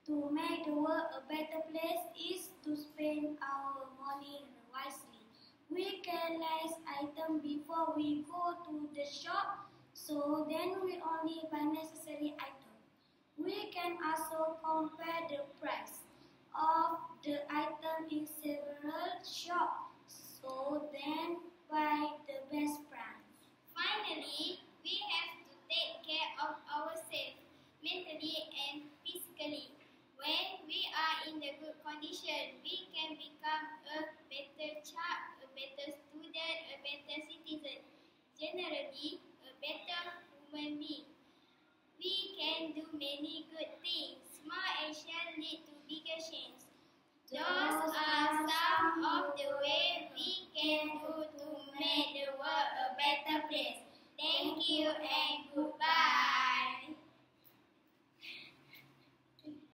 To make the world a better place is to spend our money wisely. We can list items before we go to the shop, so then we only buy necessary items. We can also compare the price of the item in several shops, so then buy the best price. Finally, we have to take care of ourselves mentally and physically. When we are in the good condition, we can become a better child, a better student, a better citizen, generally a better human being. We can do many good things. Small actions lead to bigger change. Those are some of the ways we can do to make the world a better place. Thank you and